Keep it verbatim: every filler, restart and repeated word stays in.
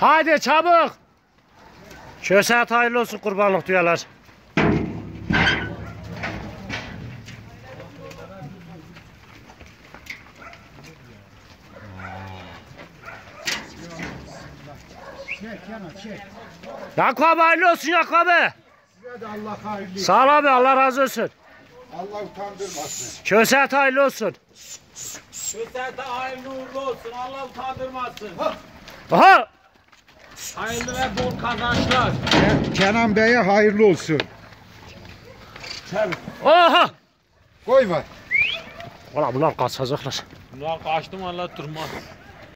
Hadi çabuk. Köse hayırlı olsun kurbanlık diyorlar. Çek yana çek. Yakup abi hayırlı olsun Yakup abi. Size de Allah hayırlı. Sağ ol abi, Allah razı olsun. Allah utandırmasın. Köse hayırlı olsun. Köse hayırlı uğurlu olsun. Allah utandırmasın. Aha. Hayırlı ve bol kazançlar. Kenan Bey'e hayırlı olsun. Oha. Koy var. Ulan bunlar kaçacaklar. Bunlar kaçtım Allah durmaz.